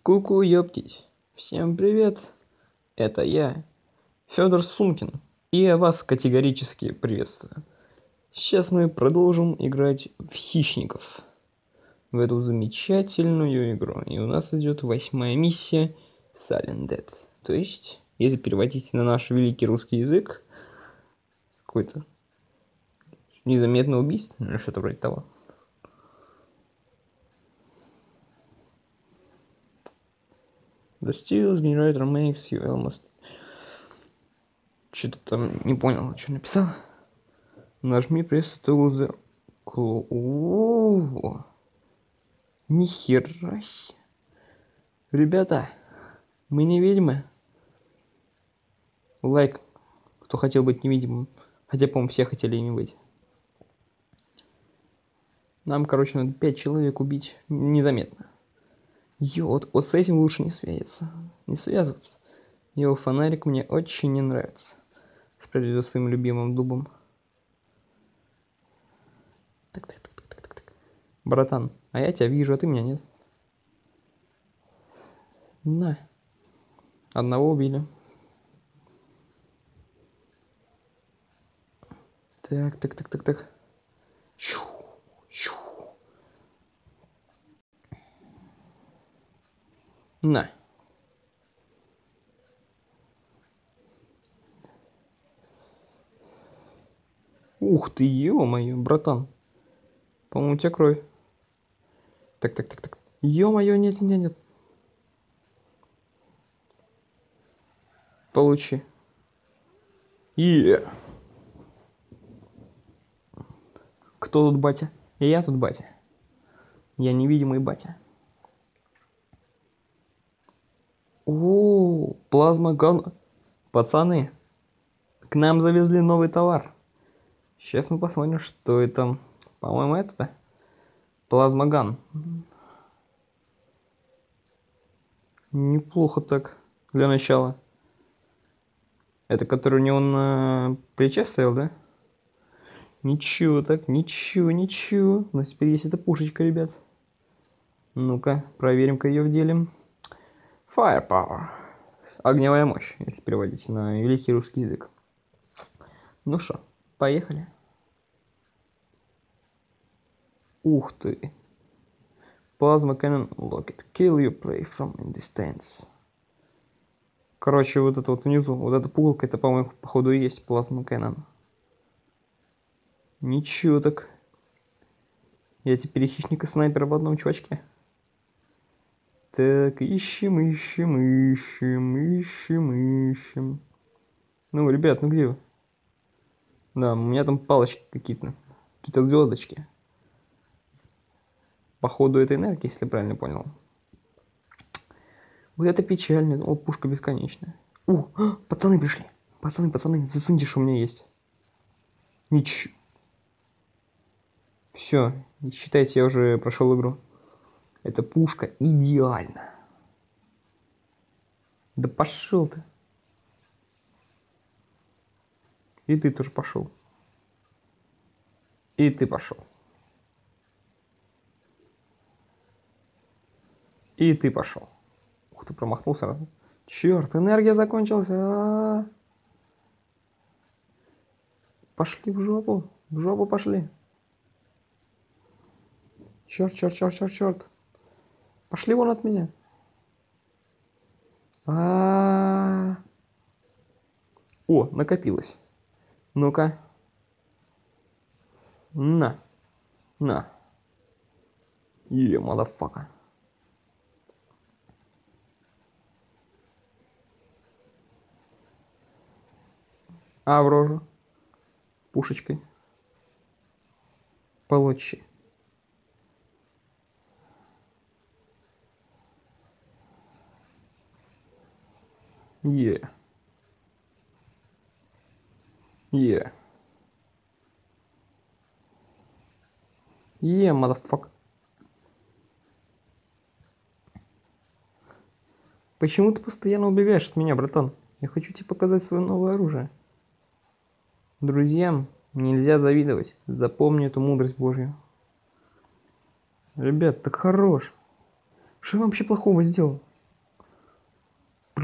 Ку-ку, ёптить. Всем привет. Это я, Федор Сумкин. И я вас категорически приветствую. Сейчас мы продолжим играть в хищников. В эту замечательную игру. И у нас идет 8-я миссия Silent Dead. То есть, если переводить на наш великий русский язык, какой-то незаметное убийство, или что-то вроде того. The Steels Generator makes you almost... Что-то там не понял, что написал. Нажми пресс to the... О, нихера. Ребята, мы не ведьмы. Лайк, кто хотел быть невидимым. Хотя, по-моему, все хотели ими быть. Нам, короче, надо 5 человек убить незаметно. Вот с этим лучше не связываться. Его фонарик мне очень не нравится. Спрятать за своим любимым дубом. Так. Братан, а я тебя вижу, а ты меня нет. На. Одного убили. Так. Чу. На. Ух ты, ё-моё, братан. По-моему, у тебя кровь. Так. Ё-моё, нет. Получи. Кто тут батя? Я тут батя. Я невидимый батя. О, плазмоган. Пацаны, к нам завезли новый товар. Сейчас мы посмотрим, что это. По-моему, это плазмоган. Неплохо так для начала. Это который у него на плече стоял, да? Ничего. У нас теперь есть эта пушечка, ребят. Ну-ка, проверим-ка ее в деле. Firepower. Огневая мощь, если переводить на великий русский язык. Ну что, поехали. Ух ты. Plasma Cannon Locket. Kill your prey from a distance. Короче, вот это вот внизу, вот эта пугалка, это, по-моему, походу и есть Plasma Cannon. Ничего так. Я теперь хищник и снайпер в одном чувачке. Так, ищем. Ну, ребят, ну где вы? Да, у меня там палочки какие-то звездочки. Походу это энергия, если правильно понял. Вот это печально. О, пушка бесконечная. Пацаны пришли. Пацаны, зацените, что у меня есть. Ничего. Все, считайте, я уже прошел игру. Эта пушка идеальна. Да пошел ты. И ты тоже пошел. И ты пошел. И ты пошел. Ух ты, промахнулся сразу. Черт, энергия закончилась. Пошли в жопу. В жопу пошли. Черт. Пошли вон от меня. О, накопилось. Ну-ка. На. Мадафака. А в рожу. Пушечкой. Получи. Мадафак. Почему ты постоянно убегаешь от меня, братан? Я хочу тебе показать свое новое оружие. Друзьям нельзя завидовать. Запомни эту мудрость Божью. Ребят, так хорош. Что я вообще плохого сделал?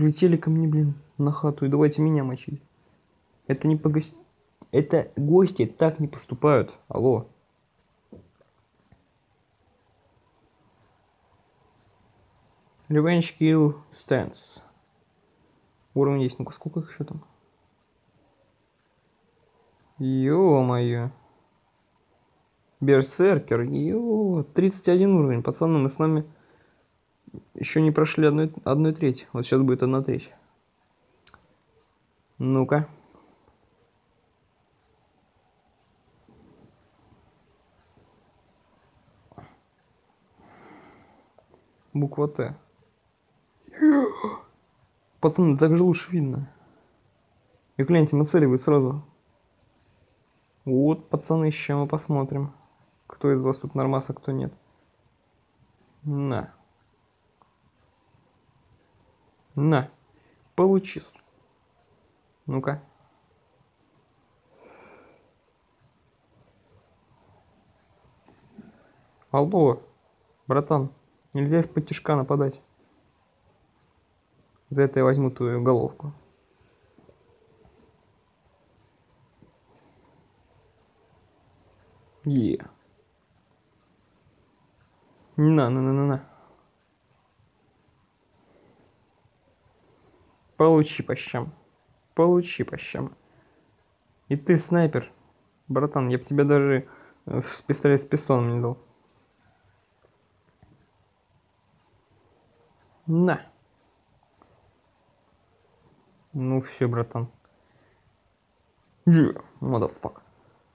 Прилетели ко мне, блин, на хату и давайте меня мочить. Это не по Это гости так не поступают. Алло. Revenge Kill Stance. Уровень есть. Ну-ка, сколько их еще там? Ё-моё. Берсеркер. 31 уровень. Пацаны, мы с вами еще не прошли одной треть. Вот сейчас будет 1/3. Ну-ка. Буква Т. Пацаны, так же лучше видно. И гляньте, нацеливает сразу. Вот, пацаны, сейчас мы посмотрим. Кто из вас тут нормас, а кто нет. На. На. Получи. Ну-ка. Алло, братан, нельзя из-под тишка нападать. За это я возьму твою головку. Е. На. Получи по щам. Получи по щам. И ты снайпер. Братан, я бы тебе даже пистолет с пистоном не дал. На. Ну все, братан. Motherfucker.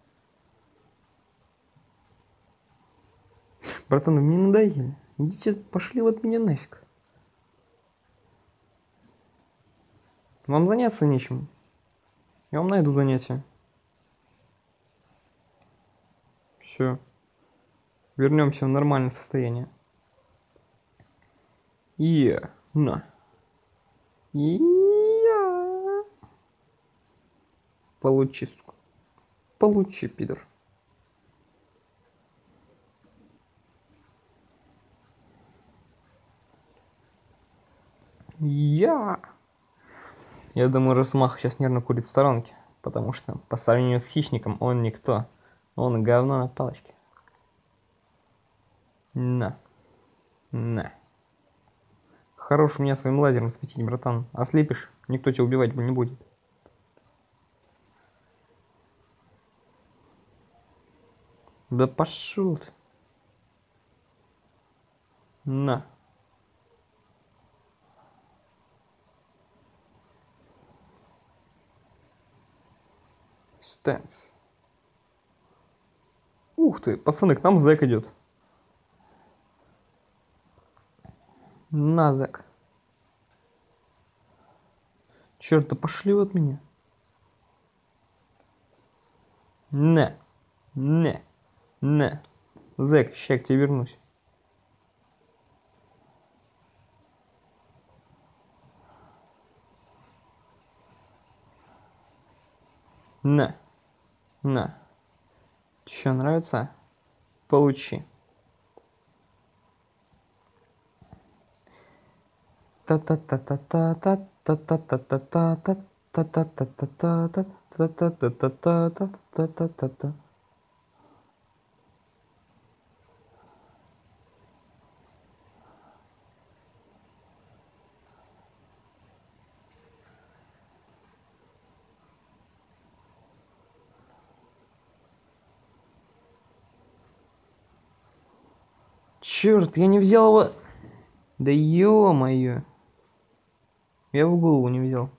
Братан, вы мне надоели. Идите, пошли от меня нафиг. Вам заняться нечем. Я вам найду занятие. Все. Вернемся в нормальное состояние. На. Получи, сука. Получи, пидор. Я думаю, Росомаха сейчас нервно курит в сторонке, потому что по сравнению с хищником он никто. Он говно на палочке. На. Хорош меня своим лазером светить, братан. Ослепишь, никто тебя убивать не будет. Да пошел ты. На. Стэнс. Ух ты, пацаны, к нам зэк идет. На, зэк. Черт, да пошли от меня. На. Зэк, ща я к тебе вернусь. На. Чё, нравится? Получи. Черт, я не взял его. Да ё-моё. Я его в голову не взял.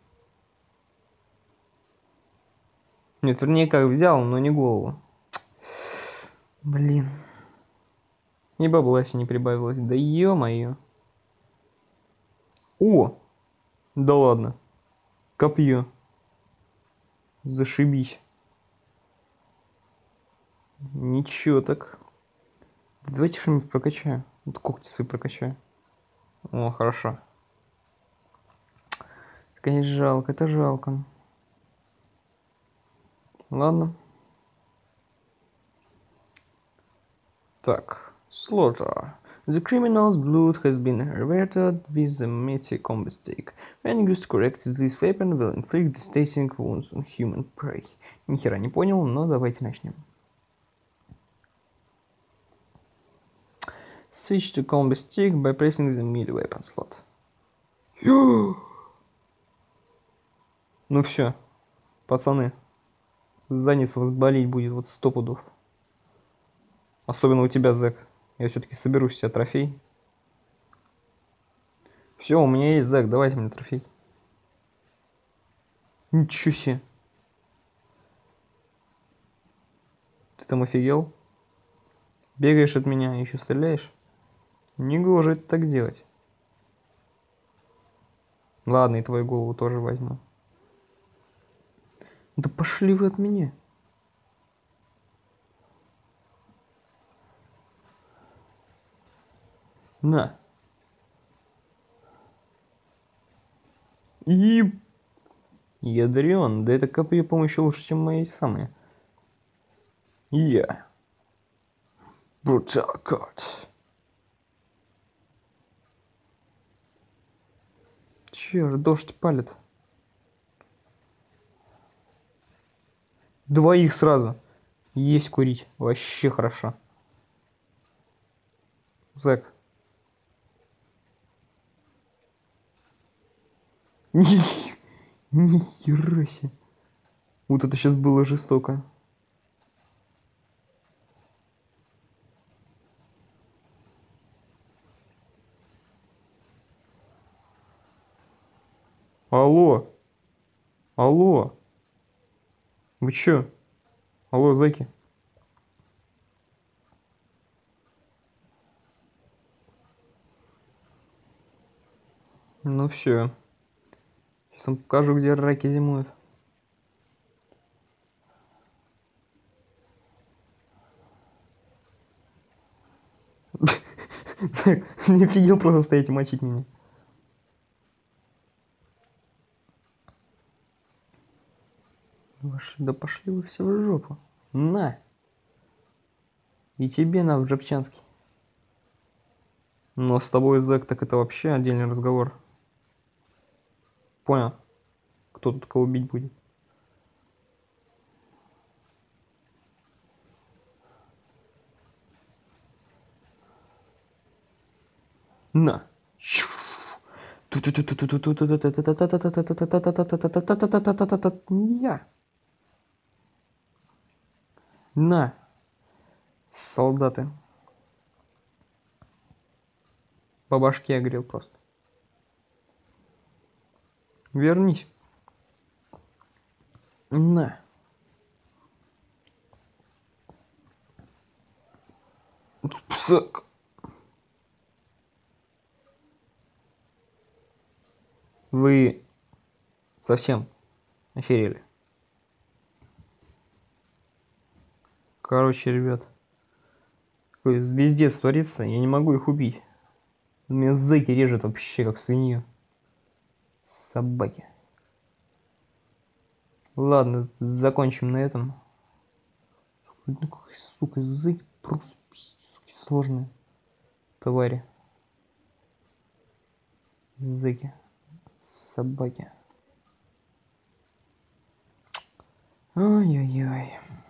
Нет, вернее, как взял, но не голову. Блин. И бабла не прибавилось. Да ё-моё. О! Да ладно. Копье. Зашибись. Ничего так. Давайте что-нибудь прокачаю. Вот когти свои прокачаю. О, хорошо. Конечно, жалко, это жалко. Ладно. Так, Slaughter. The criminal's blood has been reverted with the meaty combat stick. When used correctly, this weapon will inflict devastating wounds on human prey. Нихера не понял, но давайте начнем. Switch to combat stick by pressing the melee weapon slot. Ну все, пацаны, задница вас болеть будет вот 100 пудов. Особенно у тебя, Зэк. Я все-таки соберу себе трофей. Все, у меня есть, Зэк, давайте мне трофей. Ничего себе. Ты там офигел? Бегаешь от меня и еще стреляешь? Негоже это так делать. Ладно, и твою голову тоже возьму. Да пошли вы от меня. На. И... Ядрен, да это копье, по-моему, еще лучше, чем мои самые. Я. Brutal Cut. Черт, дождь палит. Двоих сразу. Есть курить. Вообще хорошо. Зэк. Нихера себе. Вот это сейчас было жестоко. Алло. Алло. Вы чё? Алло, зэки. Ну все. Сейчас вам покажу, где раки зимуют. Зэк, не офигел просто стоять и мочить меня. Да пошли вы все в жопу. На. И тебе на, в Жопчанский. Но с тобой, Зэк, так это вообще отдельный разговор. Понял? Кто тут кого убить будет? На. Я. На. Солдаты. По башке огрел просто. Вернись. На. Псак. Вы совсем охерели. Короче, ребят. Такой звездец творится, я не могу их убить. Меня зэки режет вообще как свинью. Собаки. Ладно, закончим на этом. Сука, зэки просто сложные твари. Зэки. Собаки. Ой-ой-ой.